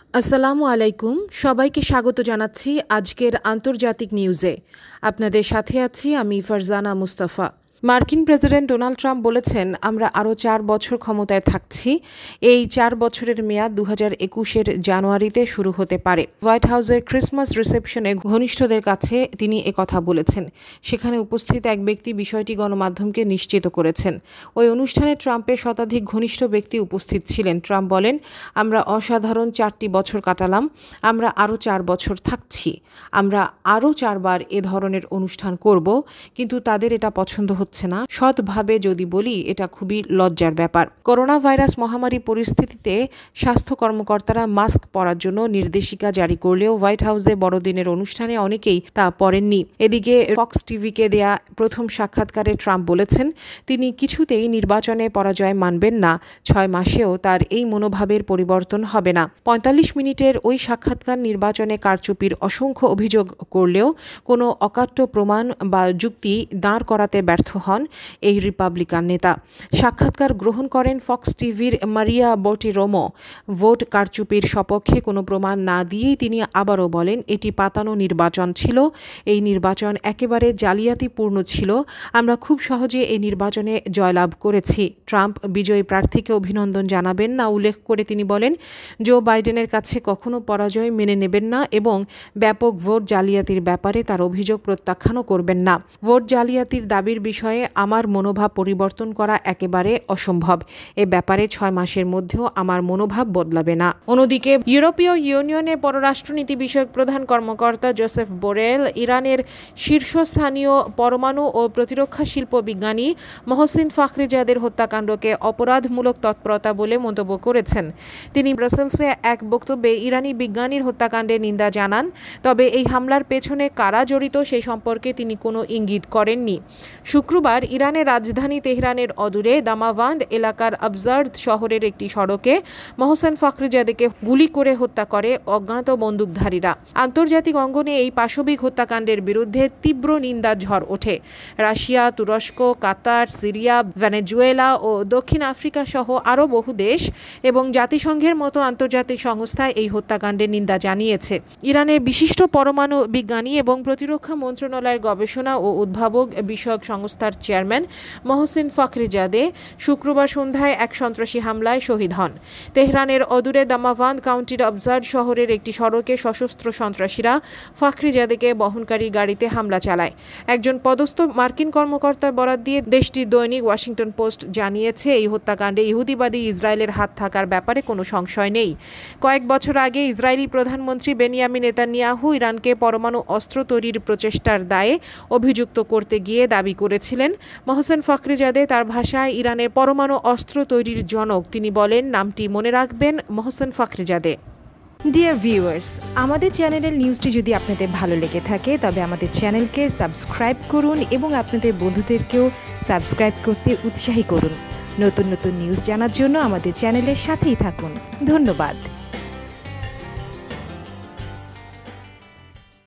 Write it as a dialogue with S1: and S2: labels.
S1: আসসালামু আলাইকুম, সবাইকে স্বাগত জানাচ্ছি আজকের আন্তর্জাতিক নিউজে। আপনাদের সাথে আছি আমি ফারজানা মুস্তাফা। মার্কিন প্রেসিডেন্ট ডোনাল্ড ট্রাম্প বলেছেন, আমরা আরও 4 বছর ক্ষমতায় থাকছি। এই 4 বছরের মেয়াদ 2021-এর জানুয়ারিতে শুরু হতে পারে। হোয়াইট হাউসের ক্রিসমাস রিসেপশনে ঘনিষ্ঠদের কাছে তিনি একথা বলেছেন। সেখানে উপস্থিত এক ব্যক্তি বিষয়টি গণমাধ্যমকে নিশ্চিত করেছেন। ওই অনুষ্ঠানে ট্রাম্পের শতাধিক ঘনিষ্ঠ ব্যক্তি উপস্থিত ছিলেন। ট্রাম্প বলেন, আমরা অসাধারণ 4টি বছর কাটালাম, আমরা আরও 4 বছর থাকছি, আমরা আরও 4 বার এ ধরনের অনুষ্ঠান করব, কিন্তু তাদের এটা পছন্দ হচ্ছে না। সৎভাবে যদি বলি, এটা খুবই লজ্জার ব্যাপার। করোনা ভাইরাস মহামারী পরিস্থিতিতে স্বাস্থ্য কর্মকর্তারা মাস্ক পরার জন্য নির্দেশিকা জারি করলেও হোয়াইট হাউসে বড়দিনের অনুষ্ঠানে অনেকেই তা পরেননি। এদিকে ফক্স টিভিকে দেয়া প্রথম সাক্ষাৎকারে ট্রাম্প বলেছেন, তিনি কিছুতেই নির্বাচনে পরাজয় মানবেন না। 6 মাসেও তার এই মনোভাবের পরিবর্তন হবে না। 45 মিনিটের ওই সাক্ষাৎকার নির্বাচনে কারচুপির অসংখ্য অভিযোগ করলেও কোনো অকাট্য প্রমাণ বা যুক্তি দাঁড় করাতে ব্যর্থ হন এই রিপাবলিকান নেতা। সাক্ষাৎকার গ্রহণ করেন ফক্স টিভির মারিয়া বটিরোমো। ভোট কারচুপির সপক্ষে কোনো প্রমাণ না দিয়েই তিনি আবারও বলেন, এটি পাতানো নির্বাচন ছিল, এই নির্বাচন একেবারে জালিয়াতিপূর্ণ ছিল, আমরা খুব সহজে এই নির্বাচনে জয়লাভ করেছি। ট্রাম্প বিজয়ী প্রার্থীকে অভিনন্দন জানাবেন না উল্লেখ করে তিনি বলেন, জো বাইডেনের কাছে কখনো পরাজয় মেনে নেবেন না এবং ব্যাপক ভোট জালিয়াতির ব্যাপারে তার অভিযোগ প্রত্যাখ্যানও করবেন না। ভোট জালিয়াতির দাবির বিষয়ে আমার মনোভাব পরিবর্তন করা একেবারে অসম্ভব। এ ব্যাপারে 6 মাসের মধ্যেও আমার মনোভাব বদলাবে না। অন্যদিকে ইউরোপীয় ইউনিয়নের পররাষ্ট্রনীতি বিষয়ক প্রধান কর্মকর্তা জোসেফ বোরেল ইরানের শীর্ষস্থানীয় পরমাণু ও প্রতিরক্ষা শিল্প বিজ্ঞানী মহসিন ফাখরিজাদের হত্যাকাণ্ডকে অপরাধমূলক তৎপরতা বলে মন্তব্য করেছেন। তিনি ব্রাসেলসে এক বক্তব্যে ইরানি বিজ্ঞানীর হত্যাকাণ্ডের নিন্দা জানান, তবে এই হামলার পেছনে কারা জড়িত সে সম্পর্কে তিনি কোনো ইঙ্গিত করেননি। শুক্রবার ইরানের রাজধানী তেহরানের অদূরে দামাভান্দ এলাকার আবজার্দ শহরের একটি সড়কে মহসেন ফাখরিজাদেকে গুলি করে হত্যা করে অজ্ঞাত বন্দুকধারীরা। আন্তর্জাতিক অঙ্গনে এই পাশবিক হত্যাকাণ্ডের বিরুদ্ধে তীব্র নিন্দার ঝড় ওঠে। রাশিয়া, তুরস্ক, কাতার, সিরিয়া, ভেনেজুয়েলা ও দক্ষিণ আফ্রিকা সহ আরও বহু দেশ এবং জাতিসংঘের মতো আন্তর্জাতিক সংস্থায় এই হত্যাকাণ্ডের নিন্দা জানিয়েছে। ইরানের বিশিষ্ট পরমাণু বিজ্ঞানী এবং প্রতিরক্ষা মন্ত্রণালয়ের গবেষণা ও উদ্ভাবক বিষয়ক সংস্থার চেয়ারম্যান মহসিন ফাখরিজাদে শুক্রবার সন্ধ্যায় এক সন্ত্রাসী হামলায় শহীদ হন। তেহরানের অদূরে দামাভান্দ কাউন্টির আবজার্ড শহরের একটি সড়কে সশস্ত্র সন্ত্রাসীরা ফাখরিজাদেকে বহনকারী গাড়িতে হামলা চালায়। একজন পদস্থ মার্কিন কর্মকর্তার বরাত দিয়ে দেশটির দৈনিক ওয়াশিংটন পোস্ট জানিয়েছে, এই হত্যাকাণ্ডে ইহুদিবাদী ইসরায়েলের হাত থাকার ব্যাপারে কোনো সংশয় নেই। কয়েক বছর আগে ইসরায়েলি প্রধানমন্ত্রী বেনিয়ামিন নেতানিয়াহু ইরানকে পরমাণু অস্ত্র তৈরির প্রচেষ্টার দায়ে অভিযুক্ত করতে গিয়ে দাবি করেছিলেন, মহসেন ফাখরিজাদে তার ভাষায় ইরানে পরমাণু অস্ত্র তৈরির জনক। তিনি বলেন, নামটি মনে রাখবেন, মহসেন ফাখরিজাদে।
S2: ডিয়ার ভিউয়ার্স, আমাদের চ্যানেলের নিউজটি যদি আপনাদের ভালো লেগে থাকে তবে আমাদের চ্যানেলকে সাবস্ক্রাইব করুন এবং আপনাদের বন্ধুদেরকেও সাবস্ক্রাইব করতে উৎসাহী করুন। নতুন নতুন নিউজ জানার জন্য আমাদের চ্যানেলের সাথেই থাকুন। ধন্যবাদ।